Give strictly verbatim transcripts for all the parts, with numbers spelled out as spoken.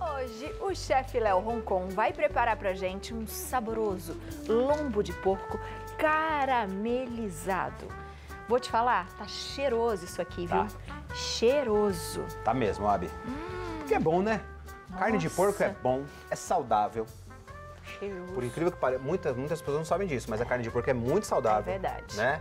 Hoje o chefe Léo Roncon vai preparar pra gente um saboroso lombo de porco caramelizado. Vou te falar, tá cheiroso isso aqui, viu? Tá. Cheiroso. Tá mesmo, Abi. Hum. Porque é bom, né? Nossa. Carne de porco é bom, é saudável. Cheiroso. Por incrível que pareça, muitas, muitas pessoas não sabem disso, mas a carne de porco é muito saudável. É verdade. Né?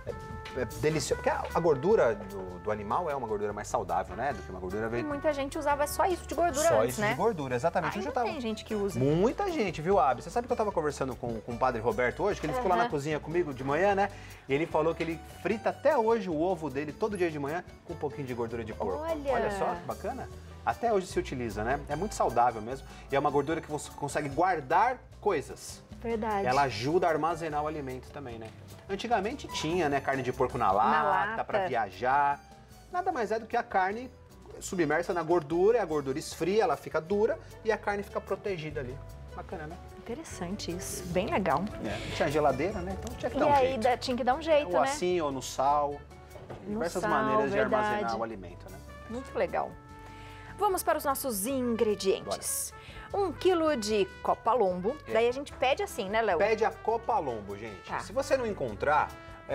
É, é delicioso. Porque a, a gordura do, do animal é uma gordura mais saudável, né? Do que uma gordura... E muita gente usava só isso de gordura só antes, isso né? de gordura, exatamente. Ainda eu já tava... tem gente que usa. Muita gente, viu, Abi? Você sabe que eu tava conversando com, com o padre Roberto hoje, que ele uhum. ficou lá na cozinha comigo de manhã, né? E ele falou que ele frita até hoje o ovo dele todo dia de manhã com um pouquinho de gordura de porco. Olha, Olha só, que bacana. Até hoje se utiliza, né? É muito saudável mesmo. E é uma gordura que você consegue guardar coisas. Verdade. Ela ajuda a armazenar o alimento também, né? Antigamente tinha, né, carne de porco na lata, na lata. para viajar. Nada mais é do que a carne submersa na gordura, a gordura esfria, ela fica dura e a carne fica protegida ali. Bacana, né? Interessante isso, bem legal. É. Tinha geladeira, né? Então tinha que dar e um aí jeito. tinha que dar um jeito, ou né? Ou assim, ou no sal. No diversas sal, maneiras verdade. de armazenar o alimento, né? Muito legal. Vamos para os nossos ingredientes. Bora. Um quilo de copa lombo. É. Daí a gente pede assim, né, Léo? Pede a copa lombo, gente. Tá. Se você não encontrar,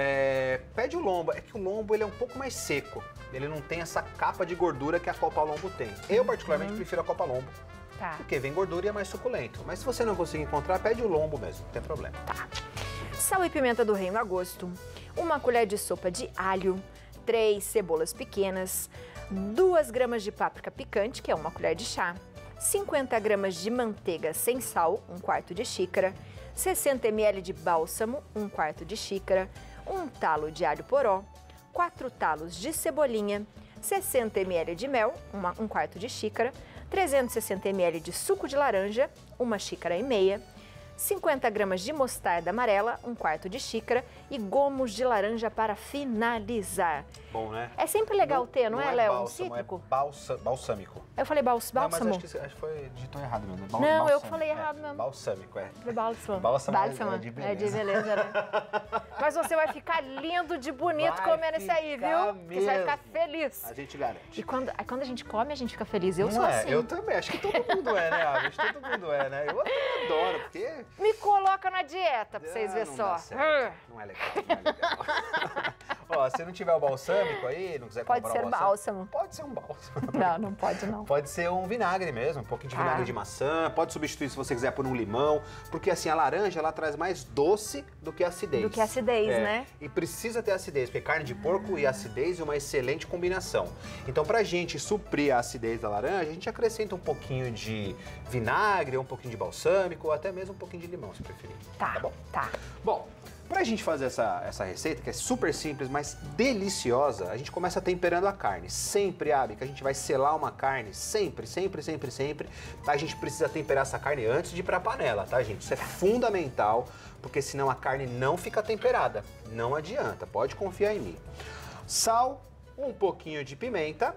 é, pede o lombo. É que o lombo ele é um pouco mais seco. Ele não tem essa capa de gordura que a copa lombo tem. Eu, particularmente, uhum. prefiro a copa lombo. Tá. Porque vem gordura e é mais suculento. Mas se você não conseguir encontrar, pede o lombo mesmo, não tem problema. Tá. Sal e pimenta do reino a gosto. Uma colher de sopa de alho. Três cebolas pequenas. Duas gramas de páprica picante, que é uma colher de chá. cinquenta gramas de manteiga sem sal, um quarto de xícara. sessenta mililitros de bálsamo, um quarto de xícara. Um talo de alho poró. Quatro talos de cebolinha. sessenta mililitros de mel, uma, um quarto de xícara. trezentos e sessenta mililitros de suco de laranja, uma xícara e meia. cinquenta gramas de mostarda amarela, um quarto de xícara. E gomos de laranja para finalizar. Bom, né? É sempre legal não, ter, não, não é, é Léo? Bálsamo, Um cítrico? É balsa, balsâmico. Eu falei bals, bálsamo? Não, mas acho que, acho que foi, digitou errado mesmo. Bal, não, balsâmico, eu falei errado é, mesmo. Balsâmico, é. Foi bálsamo. Bálsamo é, bálsamo. é de beleza. É de beleza, né? Mas você vai ficar lindo de bonito vai comendo isso aí, viu? Porque você vai ficar feliz. A gente garante. E quando, quando a gente come, a gente fica feliz. Eu não sou é? assim. Eu também. Acho que todo mundo é, né, Aves? Todo mundo é, né? Eu adoro, porque... Me coloca na dieta pra vocês ah, verem só. Não é legal, não é legal. Ó, se não tiver o balsâmico aí, não quiser pode comprar ser o bálsamo. bálsamo, pode ser um bálsamo. Não, não pode não. Pode ser um vinagre mesmo, um pouquinho de ah. vinagre de maçã, pode substituir se você quiser por um limão, porque assim, a laranja, ela traz mais doce do que acidez. Do que acidez, é, né? E precisa ter acidez, porque carne de porco ah. e acidez é uma excelente combinação. Então, pra gente suprir a acidez da laranja, a gente acrescenta um pouquinho de vinagre, um pouquinho de balsâmico, ou até mesmo um pouquinho de limão, se preferir. Tá, tá bom? Tá. Bom, pra gente fazer essa, essa receita, que é super simples, mas deliciosa, a gente começa temperando a carne. Sempre, Abi, que a gente vai selar uma carne, sempre, sempre, sempre, sempre, a gente precisa temperar essa carne antes de ir pra panela, tá, gente? Isso é fundamental, porque senão a carne não fica temperada. Não adianta, pode confiar em mim. Sal, um pouquinho de pimenta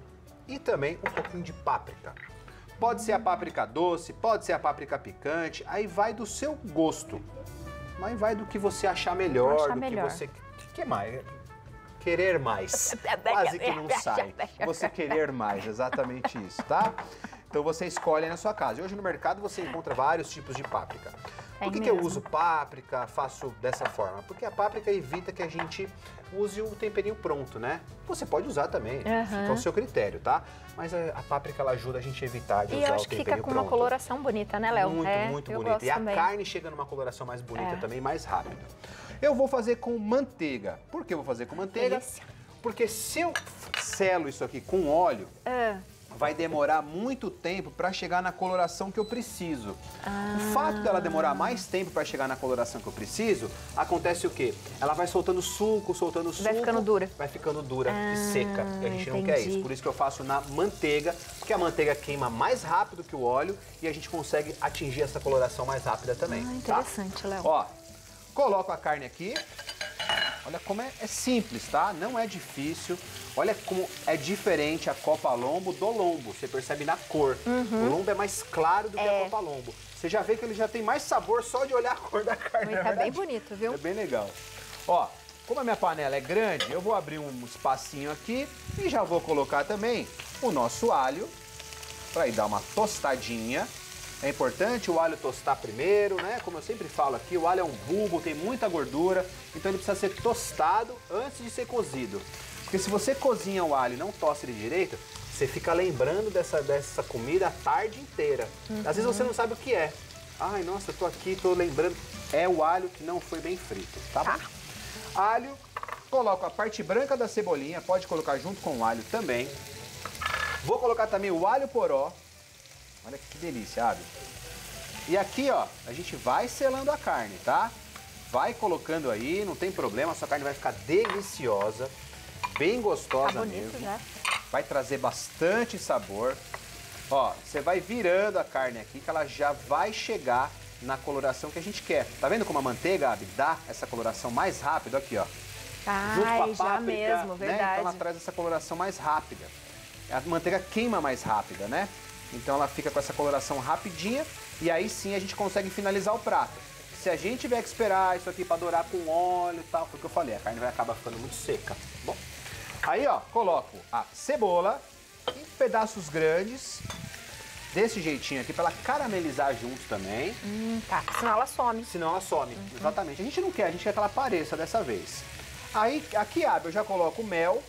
e também um pouquinho de páprica. Pode ser a páprica doce, pode ser a páprica picante, aí vai do seu gosto. Mas vai do que você achar melhor, achar do melhor. que você... O que mais? Querer mais. Quase que não sai. Você querer mais, exatamente isso, tá? Então você escolhe na sua casa. E hoje no mercado você encontra vários tipos de páprica. Por que, que eu uso páprica, faço dessa forma? Porque a páprica evita que a gente use o temperinho pronto, né? Você pode usar também, uhum. fica ao seu critério, tá? Mas a, a páprica, ela ajuda a gente a evitar de e usar eu o acho que temperinho fica com pronto. uma coloração bonita, né, Léo? Muito, é, muito eu bonita. E a também. carne chega numa coloração mais bonita é. também, mais rápida. Eu vou fazer com manteiga. Por que eu vou fazer com manteiga? Delícia. Porque se eu selo isso aqui com óleo, é. vai demorar muito tempo para chegar na coloração que eu preciso. Ah. O fato dela demorar mais tempo para chegar na coloração que eu preciso, acontece o quê? Ela vai soltando suco, soltando suco. Vai ficando dura. Vai ficando dura ah, e seca. E a gente entendi. não quer isso. Por isso que eu faço na manteiga, porque a manteiga queima mais rápido que o óleo e a gente consegue atingir essa coloração mais rápida também. Ah, interessante, tá? Léo. Ó, coloco a carne aqui. Olha como é, é simples, tá? Não é difícil. Olha como é diferente a copa lombo do lombo. Você percebe na cor. Uhum. O lombo é mais claro do que é. a copa lombo. Você já vê que ele já tem mais sabor só de olhar a cor da carne. Mas tá bem bonito, viu? É bem legal. Ó, como a minha panela é grande, eu vou abrir um espacinho aqui e já vou colocar também o nosso alho para ir dar uma tostadinha. É importante o alho tostar primeiro, né? Como eu sempre falo aqui, o alho é um bulbo, tem muita gordura, então ele precisa ser tostado antes de ser cozido. Porque se você cozinha o alho e não tosta ele direito, você fica lembrando dessa, dessa comida a tarde inteira. Uhum. Às vezes você não sabe o que é. Ai, nossa, eu tô aqui, tô lembrando. É o alho que não foi bem frito, tá? Tá. Alho, coloco a parte branca da cebolinha, pode colocar junto com o alho também. Vou colocar também o alho poró. Olha que delícia, Abi. E aqui, ó, a gente vai selando a carne, tá? Vai colocando aí, não tem problema, a sua carne vai ficar deliciosa, bem gostosa, tá bonito, mesmo. Já. Vai trazer bastante sabor. Ó, você vai virando a carne aqui que ela já vai chegar na coloração que a gente quer. Tá vendo como a manteiga, Abi, dá essa coloração mais rápido aqui, ó. Ai, junto com a páprica, já mesmo, né? verdade. Então ela traz essa coloração mais rápida. A manteiga queima mais rápida, né? Então ela fica com essa coloração rapidinha e aí sim a gente consegue finalizar o prato. Se a gente tiver que esperar isso aqui para dourar com óleo e tal, porque eu falei, a carne vai acabar ficando muito seca. Bom, aí ó, coloco a cebola em pedaços grandes, desse jeitinho aqui, para ela caramelizar junto também. Hum, tá, senão ela some. Senão ela some, uhum. Exatamente. A gente não quer, a gente quer que ela apareça dessa vez. Aí, aqui, Abi, eu já coloco o mel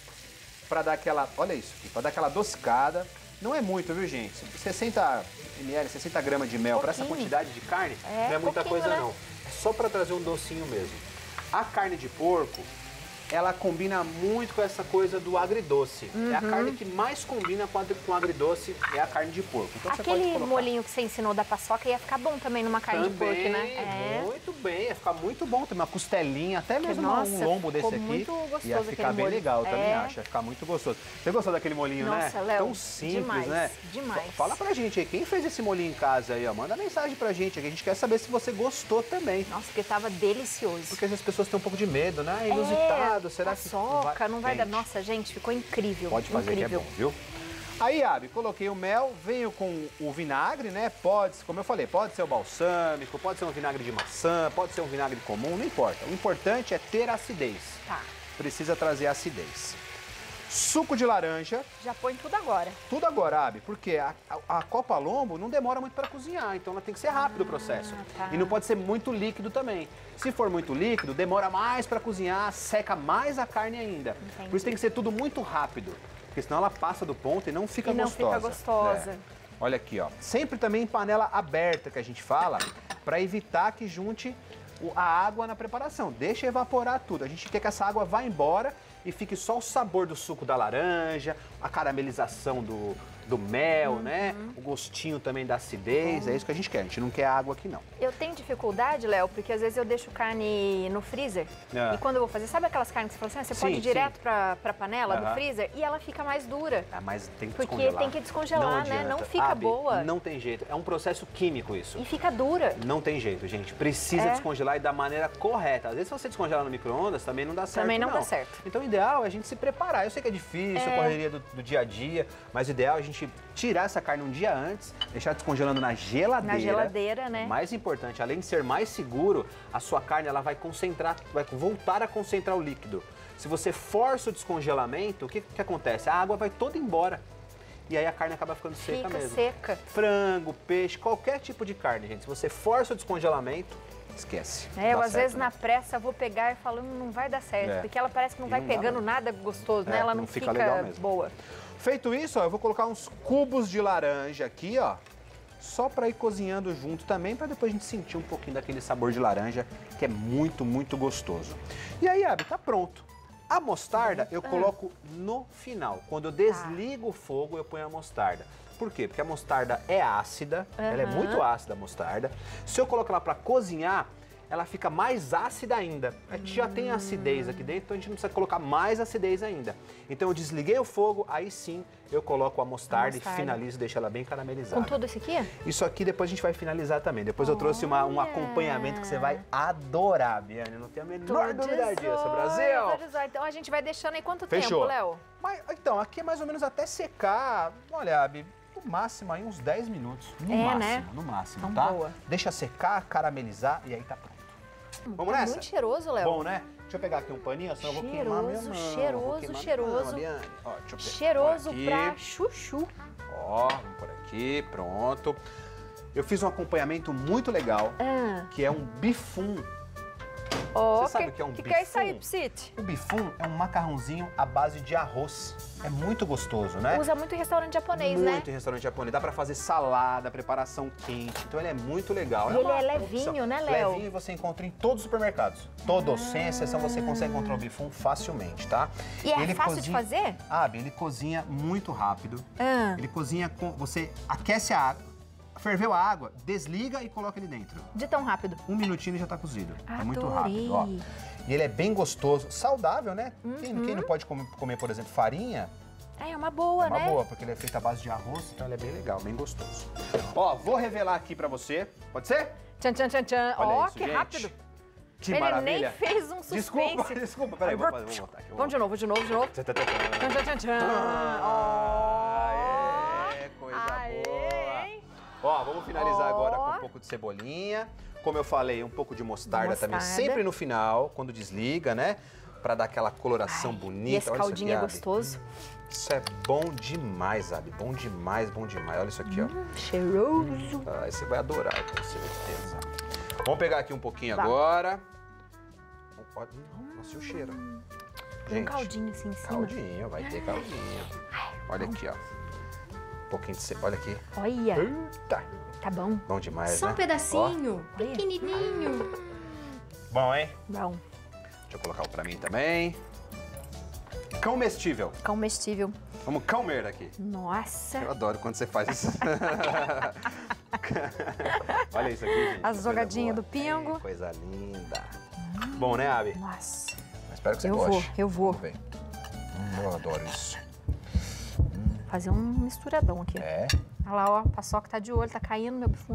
para dar aquela, olha isso aqui, para dar aquela adocicada. Não é muito, viu, gente? sessenta mililitros, sessenta gramas de mel para essa quantidade de carne, é, não é muita coisa, né? Não. É só para trazer um docinho mesmo. A carne de porco, ela combina muito com essa coisa do agridoce. Uhum. É a carne que mais combina com, com agridoce, é a carne de porco. Então, aquele você pode colocar... molinho que você ensinou da paçoca ia ficar bom também numa carne também, de porco, né? É. Muito bem, ia ficar muito bom. Tem uma costelinha, até mesmo nossa, um lombo desse aqui. Muito gostoso, ia ficar bem molho. legal, eu também é. acho. Ia ficar muito gostoso. Você gostou daquele molinho, nossa, né? Léo, tão simples, demais, né? Demais. Fala pra gente aí, quem fez esse molinho em casa aí, ó? Manda mensagem pra gente aqui. A gente quer saber se você gostou também. Nossa, porque tava delicioso. Porque às vezes as pessoas têm um pouco de medo, né? É inusitado, é, será paçoca, que... Vai... não vai dar... Nossa, gente, ficou incrível. Pode fazer incrível. que é bom, viu? Aí, Abi, coloquei o mel, venho com o vinagre, né? Pode, como eu falei, pode ser o balsâmico, pode ser um vinagre de maçã, pode ser um vinagre comum, não importa. O importante é ter acidez. Tá. Precisa trazer acidez. Suco de laranja. Já põe tudo agora. Tudo agora, Abi, porque a, a, a Copa Lombo não demora muito para cozinhar, então ela tem que ser rápido ah, o processo. Tá. E não pode ser muito líquido também. Se for muito líquido, demora mais para cozinhar, seca mais a carne ainda. Entendi. Por isso tem que ser tudo muito rápido, porque senão ela passa do ponto e não fica e não gostosa. fica gostosa. É. Olha aqui, ó. Sempre também em panela aberta que a gente fala, para evitar que junte a água na preparação. Deixa evaporar tudo. A gente quer que essa água vá embora e fique só o sabor do suco da laranja, a caramelização do, do mel, uhum. né? O gostinho também da acidez, uhum. É isso que a gente quer. A gente não quer água aqui, não. Eu tenho dificuldade, Léo, porque às vezes eu deixo carne no freezer é. E quando eu vou fazer, sabe aquelas carnes que você falou assim, você sim, pode ir direto pra, pra panela uhum. do freezer e ela fica mais dura. Ah, mas tem que porque descongelar. tem que descongelar, não né? Não fica Abi, boa. Não tem jeito. É um processo químico isso. E fica dura. Não tem jeito, gente. Precisa é. descongelar e da maneira correta. Às vezes se você descongelar no micro-ondas também não dá certo, Também não, não dá certo. Então o ideal é a gente se preparar. Eu sei que é difícil, é. a correria do, do dia a dia, mas o ideal é a gente tirar essa carne um dia antes, deixar descongelando na geladeira. Na geladeira, né? Mais importante, além de ser mais seguro, a sua carne ela vai concentrar, vai voltar a concentrar o líquido. Se você força o descongelamento, o que, que acontece? A água vai toda embora. E aí a carne acaba ficando seca Fica mesmo. seca. Frango, peixe, qualquer tipo de carne, gente. Se você força o descongelamento, esquece. É, eu às vezes na pressa vou pegar e falo, não vai dar certo, é. porque ela parece que não e vai não pegando nada gostoso, é, né? Ela não, não fica, fica legal mesmo. Boa. Feito isso, ó, eu vou colocar uns cubos de laranja aqui, ó, só para ir cozinhando junto também, para depois a gente sentir um pouquinho daquele sabor de laranja, que é muito, muito gostoso. E aí, Abi, tá pronto. A mostarda eu coloco no final. Quando eu desligo o fogo, eu ponho a mostarda. Por quê? Porque a mostarda é ácida, uhum. ela é muito ácida a mostarda. Se eu coloco ela para cozinhar, ela fica mais ácida ainda. A gente hum. já tem acidez aqui dentro, então a gente não precisa colocar mais acidez ainda. Então eu desliguei o fogo, aí sim eu coloco a mostarda, a mostarda. e finalizo, deixo ela bem caramelizada. Com tudo isso aqui? Isso aqui depois a gente vai finalizar também. Depois eu trouxe uma, um acompanhamento que você vai adorar, Biane. Não tenho a menor dúvida disso, Brasil. Então a gente vai deixando aí quanto Fechou. tempo, Léo? Mas, então, aqui é mais ou menos até secar. Olha, Abi, no máximo aí uns dez minutos. No é, máximo, né? no máximo, então, tá? Boa. Deixa secar, caramelizar e aí tá pronto. Vamos tá nessa? Muito cheiroso, Léo. Bom, né? Deixa eu pegar aqui um paninho, senão eu vou queimar minha mão. Cheiroso, cheiroso, cheiroso. Ó, deixa eu cheiroso pra chuchu. Ó, Ó, vamos por aqui, pronto. Eu fiz um acompanhamento muito legal, Ah. que é um bifum. Oh, Você sabe que, o que é um que bifum? que é isso aí, Psite? O bifum é um macarrãozinho à base de arroz. É muito gostoso, né? Usa muito em restaurante japonês, muito né? Muito em restaurante japonês. Dá pra fazer salada, preparação quente. Então ele é muito legal. E é ele uma é levinho, opção. né, Léo? Levinho e você encontra em todos os supermercados. Todos, Ah. sem exceção, você consegue encontrar o bifum facilmente, tá? E é ele fácil de fazer? Ah, bem, ele cozinha muito rápido. Ah. Ele cozinha com... Você aquece a água, ferveu a água, desliga e coloca ele dentro. De tão rápido. Um minutinho ele já tá cozido. É muito Adorei. rápido, ó. E ele é bem gostoso, saudável, né? Quem, Uhum. quem não pode comer, comer, por exemplo, farinha, É uma boa, é uma né? boa, porque ele é feito à base de arroz, então ele é bem legal, bem gostoso. Ó, vou revelar aqui pra você. Pode ser? Tchan, tchan, tchan, tchan. Olha Ó, isso, que gente. rápido. Que Ele maravilha. nem fez um suspense. Desculpa, desculpa. Peraí, vou, fazer, vou botar aqui. Vamos de novo, de novo, de novo. Tchan, tchan, tchan, tchan. Tchan, tchan, tchan, tchan. Aê, coisa Aê, boa. hein? Ó, vamos finalizar Ó. agora com um pouco de cebolinha. Como eu falei, um pouco de mostarda, Mostarda. também, sempre no final, quando desliga, né? Pra dar aquela coloração Ai, bonita. E esse Olha isso caldinho aqui, é Abi. gostoso. Isso é bom demais, Abi. Bom demais, bom demais. Olha isso aqui, ó. Hum, cheiroso. Ah, você vai adorar, eu tenho certeza. Vamos pegar aqui um pouquinho Vai. agora. Olha, nossa, e o cheiro. Um Gente, caldinho assim em cima. caldinho, vai ter caldinho. Olha aqui, ó. Um pouquinho de cebola. Olha aqui. Olha, Eita, tá bom. bom demais, Só né? um pedacinho, Ó. pequenininho. Ó, bom, hein? Bom. Deixa eu colocar um pra mim também. Comestível. Comestível. Vamos comer aqui. Nossa. Eu adoro quando você faz isso. Olha isso aqui, gente. As que jogadinhas coisa do pingo. boa. É, coisa linda. Bom, né, Abi? Nossa. Espero que você Eu goste. vou, eu vou. Vamos ver. Hum, eu adoro isso. Fazer um misturadão aqui. É. Olha lá, ó. A paçoca tá de olho, tá caindo meu bifum.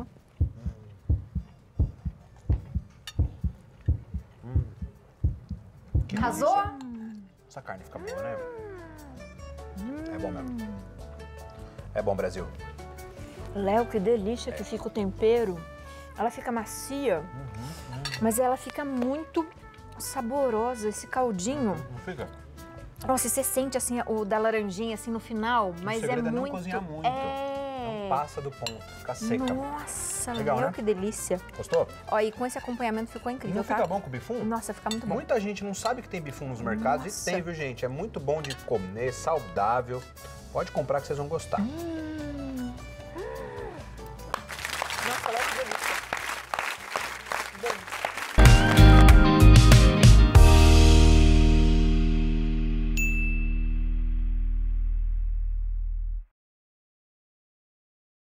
Que Arrasou? delícia. Essa carne fica boa, né? É bom mesmo. É bom, Brasil. Léo, que delícia que fica o tempero. Ela fica macia, mas ela fica muito saborosa, esse caldinho. Não fica? Nossa, e você sente assim o da laranjinha assim no final, mas é segredo é não muito. cozinhar muito. É. Não passa do ponto, fica seca. Nossa, Legal, Léo, né? que delícia. Gostou? Ó, e com esse acompanhamento ficou incrível, Não tá? fica bom com bifum? Nossa, fica muito bom. Muita gente não sabe que tem bifum nos mercados Nossa. e tem, viu, gente? É muito bom de comer, saudável. Pode comprar que vocês vão gostar. Hum.